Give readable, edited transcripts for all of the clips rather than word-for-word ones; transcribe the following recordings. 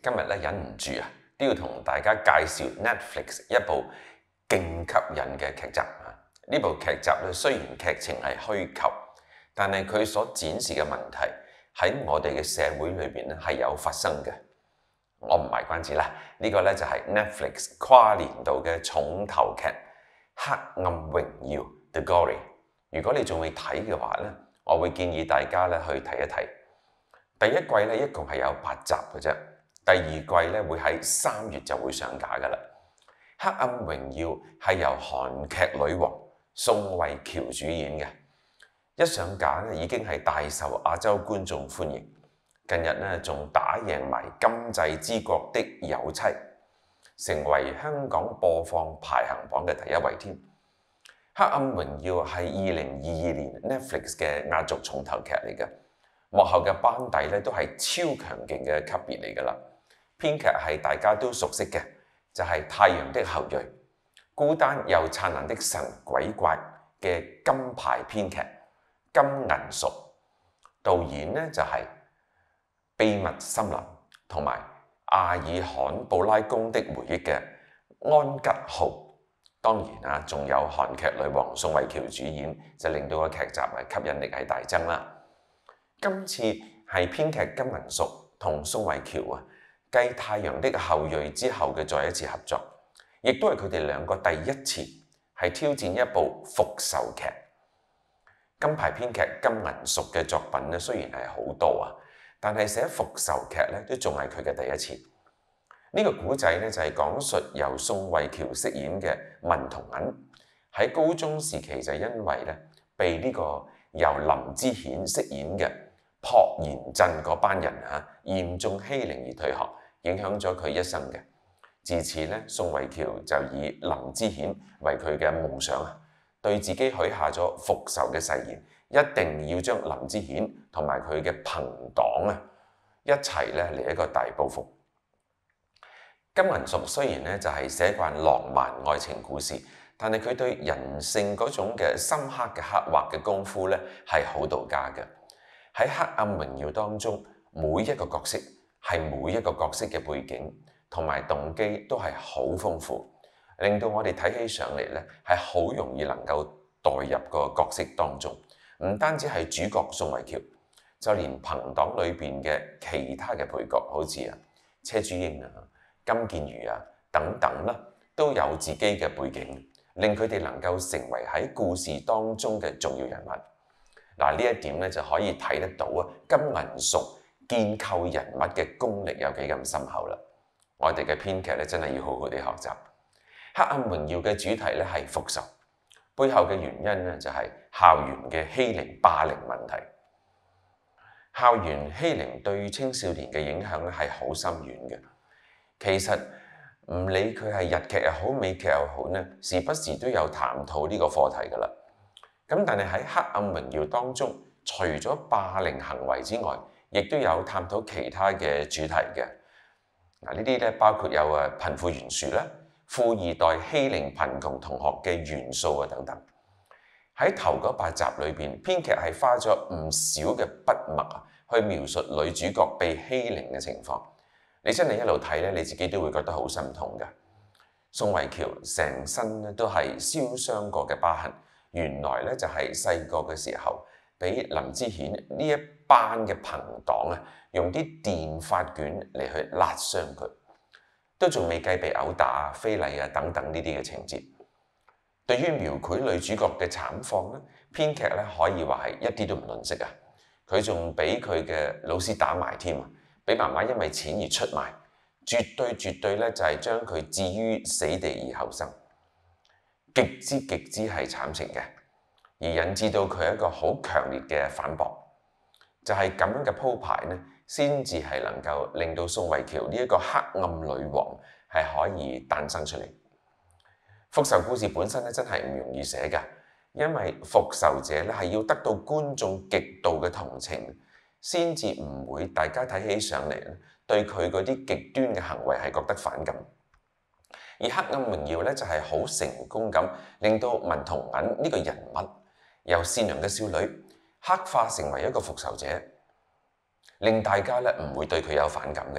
今日咧忍唔住啊，都要同大家介紹 Netflix 一部勁吸引嘅劇集啊！呢部劇集咧雖然劇情係虛構，但係佢所展示嘅問題喺我哋嘅社會裏邊咧係有發生嘅。我唔賣關子啦，呢個咧就係 Netflix 跨年度嘅重頭劇《黑暗榮耀》The Glory。如果你仲未睇嘅話咧，我會建議大家咧去睇一睇。第一季咧一共係有8集嘅啫，第二季咧會喺3月就會上架噶啦。《黑暗榮耀》係由韓劇女王宋慧喬主演嘅，一上架咧已經係大受亞洲觀眾歡迎。近日咧仲打贏埋《今際之國的有妻》，成為香港播放排行榜嘅第1位添。《黑暗榮耀》係2022年 Netflix 嘅壓軸重頭劇嚟嘅，幕後嘅班底咧都係超強勁嘅級別嚟噶啦。編劇係大家都熟悉嘅，就係《太陽的後裔》，孤單又燦爛的神鬼怪嘅金牌編劇金銀淑，導演呢就係《秘密森林》同埋《阿爾罕布拉宮的回憶》嘅安吉浩。當然啊，仲有韓劇女王宋慧喬主演，就令到個劇集嘅吸引力係大增啦。今次係編劇金銀淑同宋慧喬啊，繼《太陽的後裔》之後嘅再一次合作，亦都係佢哋兩個第一次係挑戰一部復仇劇。金牌編劇金銀淑嘅作品咧，雖然係好多啊，但係寫復仇劇咧都仲係佢嘅第一次。呢個古仔咧就係講述由宋慧喬飾演嘅文同銀喺高中時期就因為咧被呢個由林之顯飾演嘅朴妍珍嗰班人嚴重欺凌而退學，影響咗佢一生嘅。自此咧，宋慧喬就以林之顯為佢嘅夢想啊，對自己許下咗復仇嘅誓言，一定要將林之顯同埋佢嘅朋黨一齊咧嚟一個大報復。金銀淑雖然咧就係寫慣浪漫愛情故事，但係佢對人性嗰種嘅深刻嘅刻畫嘅功夫咧係好到家嘅。喺《黑暗榮耀》當中，每一個角色嘅背景同埋動機都係好豐富，令到我哋睇起上嚟咧係好容易能夠代入個角色當中。唔單止係主角宋慧喬，就連朋黨裏邊嘅其他嘅配角，好似車珠英金建瑜等等啦，都有自己嘅背景，令佢哋能夠成為喺故事當中嘅重要人物。嗱，呢一點咧就可以睇得到金銀淑建構人物嘅功力有幾咁深厚啦。我哋嘅編劇咧真係要好好地學習。《黑暗榮耀》嘅主題咧係復仇，背後嘅原因咧就係校園嘅欺凌霸凌問題。校園欺凌對青少年嘅影響咧係好深遠嘅。其實唔理佢係日劇又好，美劇又好呢，時不時都有談討呢個課題噶啦。咁但係喺《黑暗榮耀》當中，除咗霸凌行為之外，亦都有探討其他嘅主題嘅。嗱，呢啲咧包括有貧富懸殊啦、富二代欺凌貧窮同學嘅元素等等。喺頭嗰8集裏邊，編劇係花咗唔少嘅筆墨去描述女主角被欺凌嘅情況。你真係一路睇咧，你自己都會覺得好心痛㗎。宋慧喬成身咧都係燒傷過嘅疤痕，原來咧就係細個嘅時候俾林之顯呢一班嘅朋黨用啲電髮捲嚟去辣傷佢，都仲未計被毆打非禮等等呢啲嘅情節。對於描繪女主角嘅慘況咧，編劇咧可以話係一啲都唔吝嗇啊！佢仲俾佢嘅老師打埋添啊！俾媽媽因為錢而出賣，絕對咧就係將佢置於死地而後生，極之係慘情嘅，而引致到佢一個好強烈嘅反駁，就係咁樣嘅鋪排呢，先至係能夠令到宋慧喬呢一個黑暗女王係可以誕生出嚟。復仇故事本身咧真係唔容易寫㗎，因為復仇者咧係要得到觀眾極度嘅同情，先至唔會大家睇起上嚟對佢嗰啲極端嘅行為係覺得反感。而《黑暗榮耀》咧就係好成功咁令到文同銀呢個人物由善良嘅少女黑化成為一個復仇者，令大家咧唔會對佢有反感嘅，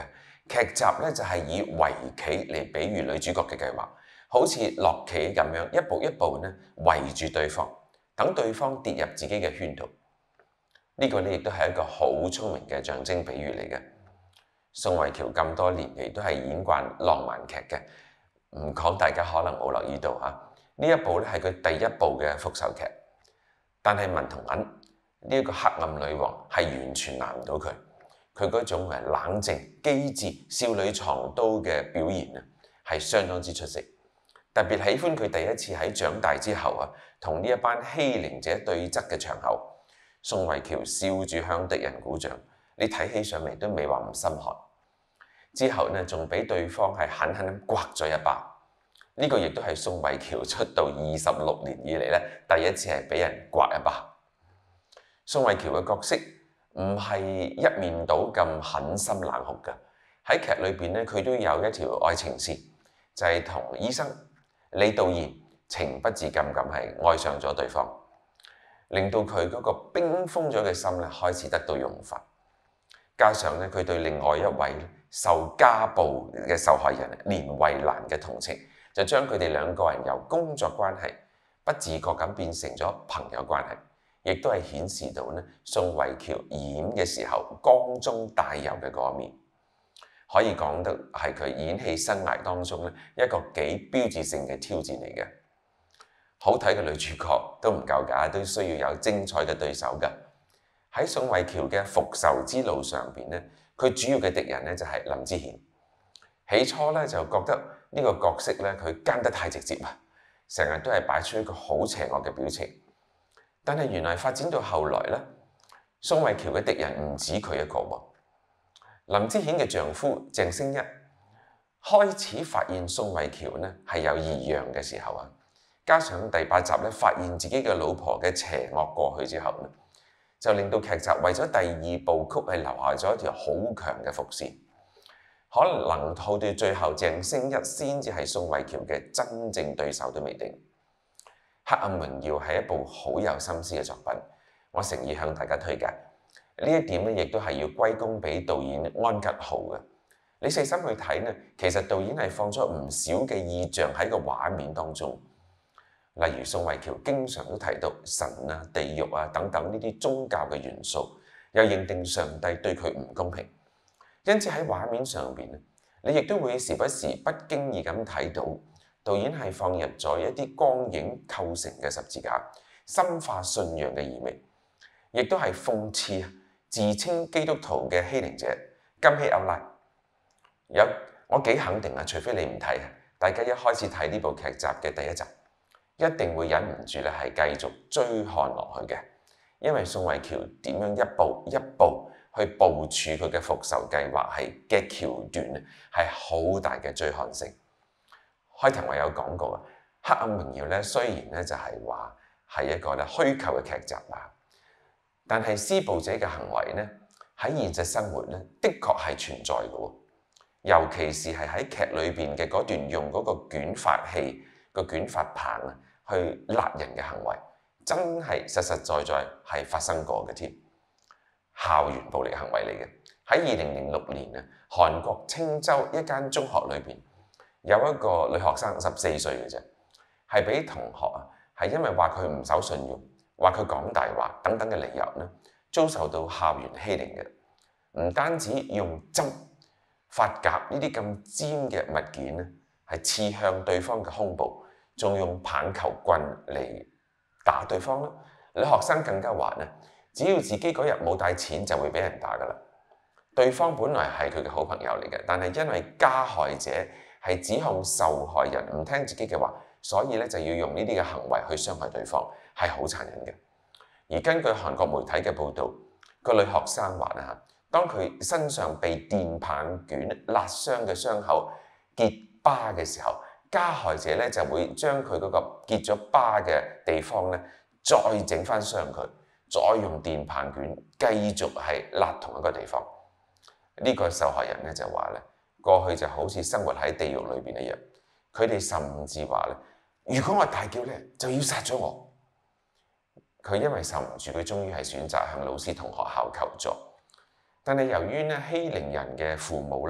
劇集咧就係以圍棋嚟比喻女主角嘅計劃，好似落棋咁樣，一步一步咧圍住對方，等對方跌入自己嘅圈套。呢個咧亦都係一個好聰明嘅象徵比喻嚟嘅。宋慧喬咁多年嚟都係演慣浪漫劇嘅，唔講大家可能冇留意到嚇。呢一部咧係佢第一部嘅復仇劇，但係文同銀呢一個黑暗女王係完全難唔到佢。佢嗰種冷靜、機智、少女藏刀嘅表現啊，係相當之出色。特別喜歡佢第一次喺長大之後啊，同呢一班欺凌者對質嘅場口，宋慧喬笑住向敵人鼓掌，你睇起上嚟都未話唔心寒。之後呢，仲俾對方係狠狠咁刮咗一巴。呢個亦都係宋慧喬出道26年以嚟咧第一次係俾人刮一巴。宋慧喬嘅角色唔係一面倒咁狠心冷酷嘅，喺劇裏邊咧佢都有一條愛情線，就係同醫生李道賢情不自禁咁係愛上咗對方，令到佢嗰個冰封咗嘅心咧開始得到融化。加上咧佢對另外一位受家暴嘅受害人連慧蘭嘅同情，就將佢哋兩個人由工作關係不自覺咁變成咗朋友關係，亦都係顯示到咧宋慧喬演嘅時候光中帶油嘅嗰一面，可以講得係佢演戲生涯當中咧一個幾標誌性嘅挑戰嚟嘅。好睇嘅女主角都唔夠㗎，都需要有精彩嘅對手㗎。喺宋慧喬嘅復仇之路上邊咧，佢主要嘅敵人咧就係林之顯。起初咧就覺得呢個角色咧佢奸得太直接啊，成日都係擺出一個好邪惡嘅表情。但係原來發展到後來咧，宋慧喬嘅敵人唔止佢一個喎。林之顯嘅丈夫鄭星一開始發現宋慧喬呢係有異樣嘅時候啊，加上第8集咧發現自己嘅老婆嘅邪惡過去之後呢，就令到劇集為咗第2部曲係留下咗一條好強嘅伏線，可能到到最後鄭星一先至係宋慧喬嘅真正對手都未定。《黑暗榮耀》係一部好有心思嘅作品，我誠意向大家推介。呢一點咧亦都係要歸功俾導演安吉浩嘅。你細心去睇呢，其實導演係放咗唔少嘅意象喺個畫面當中。例如宋慧喬經常都提到神啊、地獄啊等等呢啲宗教嘅元素，又認定上帝對佢唔公平，因此喺畫面上邊，你亦都會時不時不經意咁睇到導演係放入咗一啲光影構成嘅十字架，深化信仰嘅意味，亦都係諷刺自稱基督徒嘅欺凌者金希歐拉。我幾肯定啊，除非你唔睇啊，大家一開始睇呢部劇集嘅第1集，一定會忍唔住咧，係繼續追看落去嘅，因為宋慧喬點樣一步一步去部署佢嘅復仇計劃係嘅橋段咧，係好大嘅追看性。開頭我有講過啊，《黑暗榮耀》咧雖然咧就係話係一個咧虛構嘅劇集啊，但係施暴者嘅行為咧喺現實生活咧的確係存在嘅喎，尤其是係喺劇裏邊嘅嗰段用嗰個捲髮器個捲髮棒啊去勒人嘅行為，真係實實在在係發生過嘅添，校園暴力行為嚟嘅。喺2006年啊，韓國清州一間中學裏邊有一個女學生14歲嘅啫，係俾同學啊係因為話佢唔守信用，話佢講大話等等嘅理由呢，遭受到校園欺凌嘅。唔單止用針、髮夾呢啲咁尖嘅物件呢，係刺向對方嘅胸部，仲用棒球棍嚟打對方啦。女學生更加話呢，只要自己嗰日冇帶錢就會俾人打噶啦。對方本來係佢嘅好朋友嚟嘅，但係因為加害者係指控受害人唔聽自己嘅話，所以咧就要用呢啲嘅行為去傷害對方，係好殘忍嘅。而根據韓國媒體嘅報導，個女學生話啊，當佢身上被電棒捲辣傷嘅傷口結疤嘅時候，加害者咧就會將佢嗰個結咗疤嘅地方咧再整翻傷佢，再用電棒捲繼續係辣同一個地方。呢個受害人咧就話咧，過去就好似生活喺地獄裏邊一樣。佢哋甚至話咧，如果我大叫咧，就要殺咗我。佢因為受唔住，佢終於係選擇向老師同學校求助。但係由於咧欺凌人嘅父母咧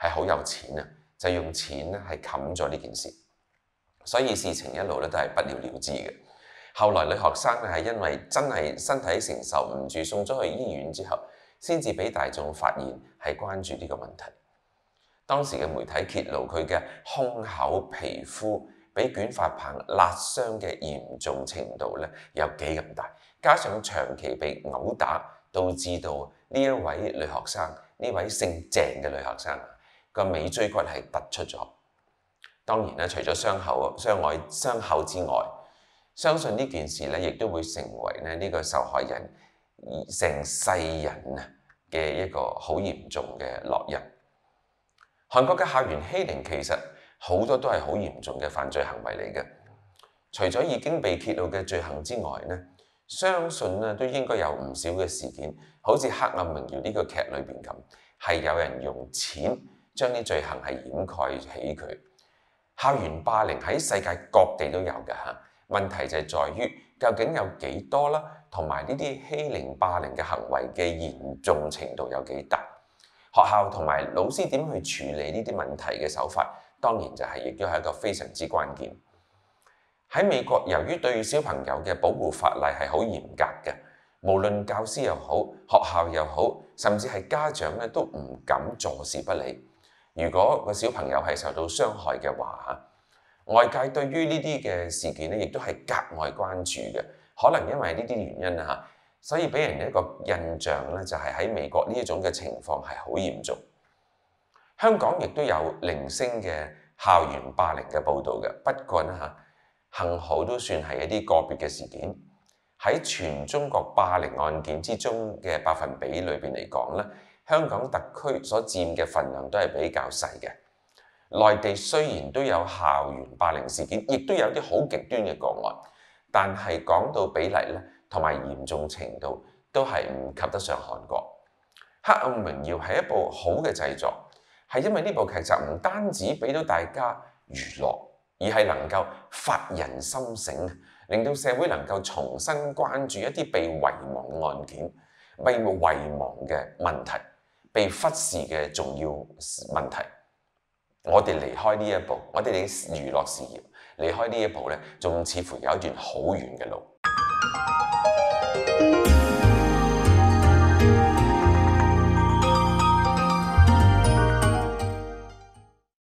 係好有錢啊，就用錢咧係冚咗呢件事，所以事情一路咧都係不了了之嘅。後來女學生咧係因為真係身體承受唔住，送咗去醫院之後，先至俾大眾發現係關注呢個問題。當時嘅媒體揭露佢嘅胸口皮膚俾捲髮棒辣傷嘅嚴重程度咧有幾咁大，加上長期被毆打，導致到呢一位女學生，呢位姓鄭嘅女學生個尾椎骨係突出咗。當然咧，除咗傷口之外，相信呢件事咧亦都會成為咧呢個受害人成世人嘅一個好嚴重嘅烙印。韓國嘅校園欺凌其實好多都係好嚴重嘅犯罪行為嚟嘅。除咗已經被揭露嘅罪行之外呢，相信咧都應該有唔少嘅事件，好似《黑暗榮耀》呢個劇裏邊咁，係有人用錢將啲罪行係掩蓋起佢。校園霸凌喺世界各地都有嘅嚇，問題就係在於究竟有幾多啦，同埋呢啲欺凌霸凌嘅行為嘅嚴重程度有幾大？學校同埋老師點去處理呢啲問題嘅手法，當然就亦都係一個非常之關鍵。喺美國，由於對小朋友嘅保護法例係好嚴格嘅，無論教師又好，學校又好，甚至係家長咧都唔敢坐視不理。如果個小朋友係受到傷害嘅話，外界對於呢啲嘅事件咧，亦都係格外關注嘅。可能因為呢啲原因啊，所以俾人一個印象咧，就係喺美國呢一種嘅情況係好嚴重。香港亦都有零星嘅校園霸凌嘅報導嘅，不過呢幸好都算係一啲個別嘅事件。喺全中國霸凌案件之中嘅百分比裏邊嚟講咧，香港特區所佔嘅份量都係比較細嘅。內地雖然都有校園霸凌事件，亦都有啲好極端嘅個案，但係講到比例咧，同埋嚴重程度都係唔及得上韓國。《黑暗榮耀》係一部好嘅製作，係因為呢部劇集唔單止俾到大家娛樂，而係能夠發人心醒，令到社會能夠重新關注一啲被遺忘嘅案件、被遺忘嘅問題、被忽視嘅重要問題。我哋離開呢一步，我哋嘅娛樂事業離開呢一步咧，仲似乎有一段好遠嘅路。